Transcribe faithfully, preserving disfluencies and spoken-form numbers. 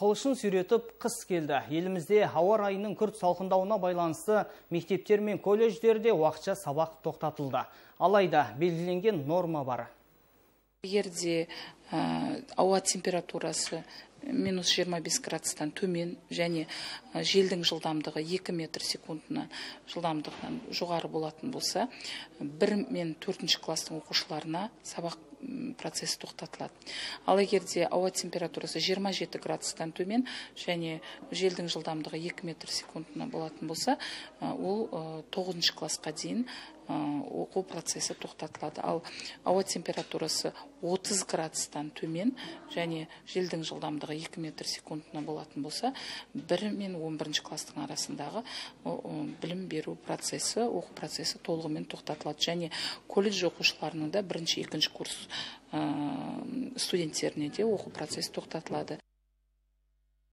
Қылышын сүйретіп қыс келді. Елімізде ауа райының күрт салқындауына байланысты мектептер мен колледждерде уақытша сабақ тоқтатылды. Алайда белгіленген норма бар. Егерде ауа температурасы минус жиырма бес градустан төмен және желдің жылдамдығы екі метр секундына жылдамдығынан жоғары болатын болса, бір мен төртінші класстың оқушыларына сабақ процесі тоқтатылады. Ал егерде ауа температурасы жиырма жеті градустан төмен және желдің жылдамдығы екі метр секундына болатын болса, ол тоғызыншы классқа дейін оқу процесі тоқтатылады. Ал ауа температурасы отыз градустан төмен және желдің жылдамдығы екі метр секундына болатын болса, бір мен он бірінші класстың арасындағы білім беру процесі, оқу процесі толығымен тоқтатылады. Және колледж оқушыларының да бірінші, екінші курс студенттеріне де оқу процесі тоқтатылады.